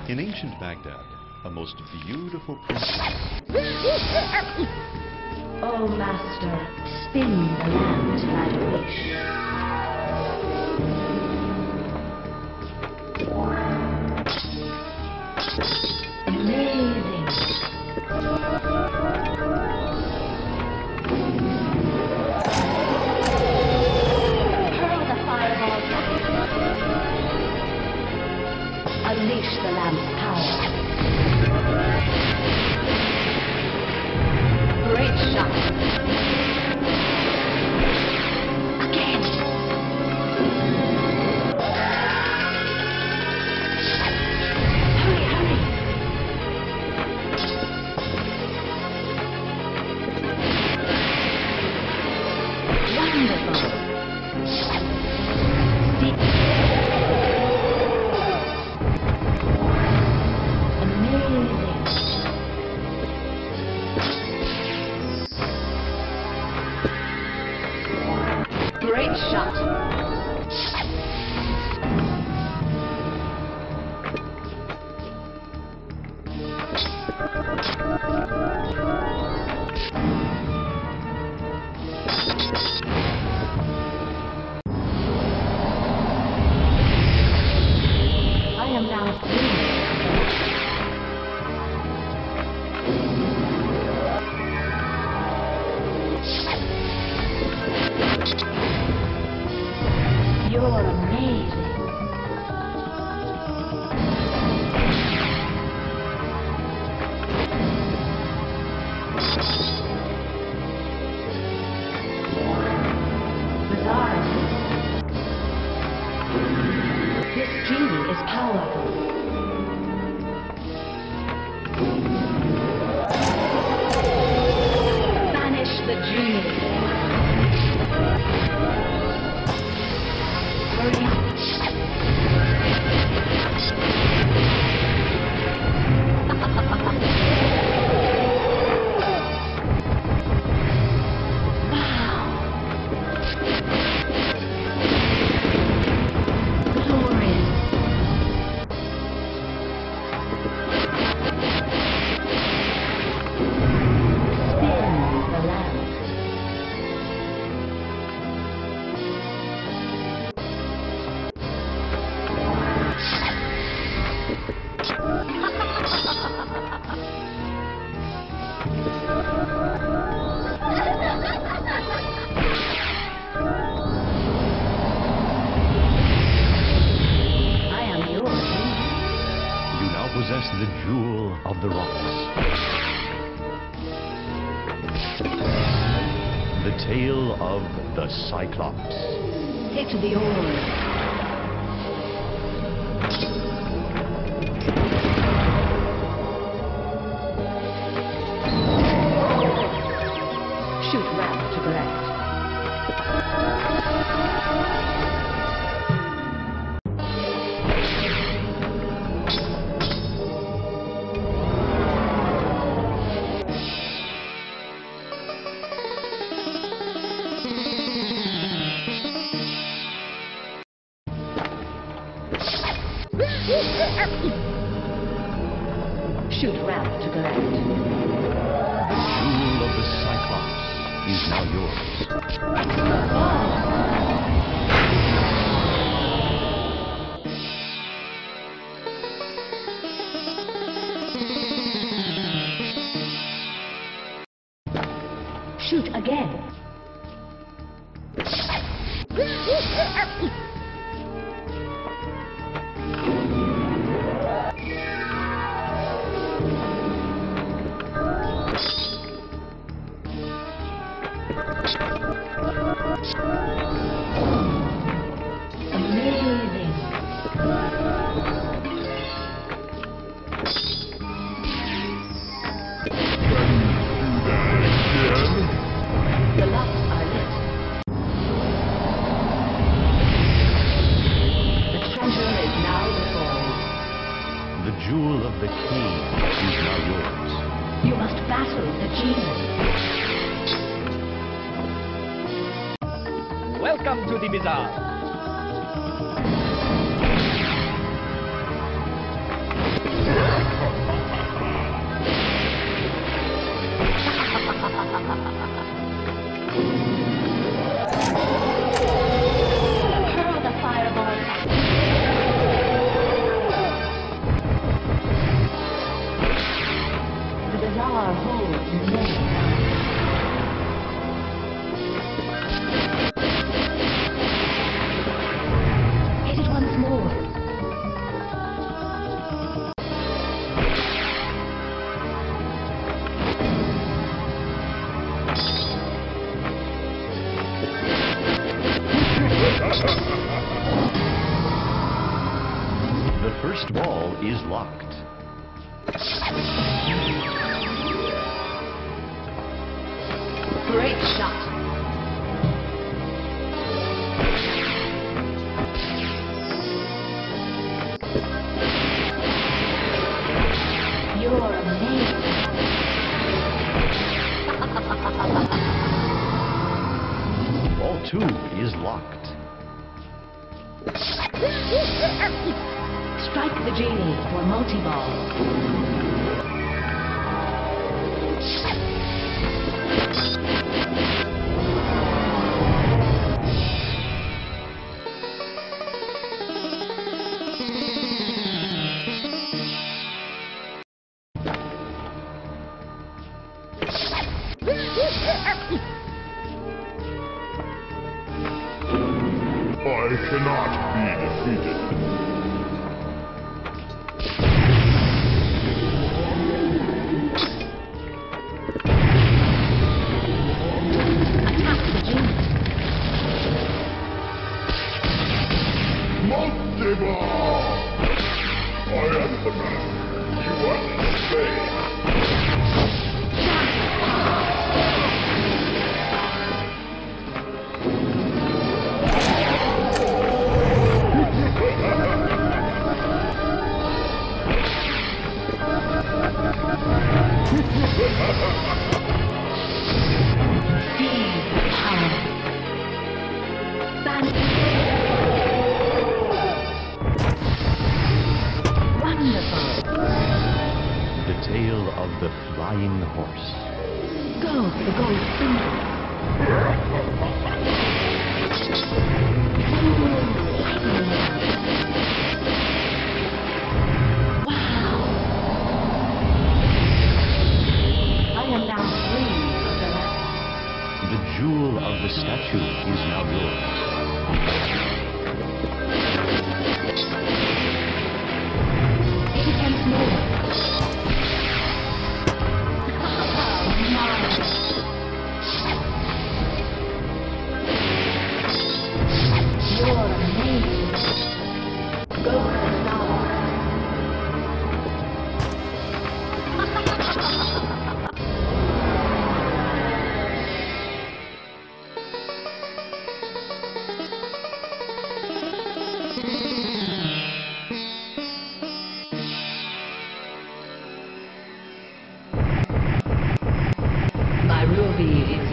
In ancient Baghdad, a most beautiful princess. Oh, Master, spin the lamp till I wish. Amazing. Hurl the fireball back. Unleash the lamp's power. Great shot. Again. Hurry, hurry. Wonderful. Amazing. Great shot. I am now free. You're amazing. Bizarre. This genie is powerful. Banish the genie. Hurry up. Wow. Glorious. Spin the lamp. I am yours. You now possess the jewel of the rocks. The tale of the Cyclops. Take to the oars. Shoot ramp to the left. Shoot ramp to the left. The jewel of the Cyclops is now yours. Shoot again. Amazing. The lights are lit. The treasure is now before you. The jewel of the king is now yours. You must battle the genie. Welcome to the bazaar. first ball is locked. Great shot. You're amazing. Ball 2 is locked. Strike the genie for multi-ball. I cannot be defeated. Attack the genie. Multi-ball! I am the man. You are the slave. The tale of the flying horse. Go for the gold spindle. Wow! I am now free of the last. The jewel of the statue is now yours. Intense move. You're amazing. Go for the star. My ruby is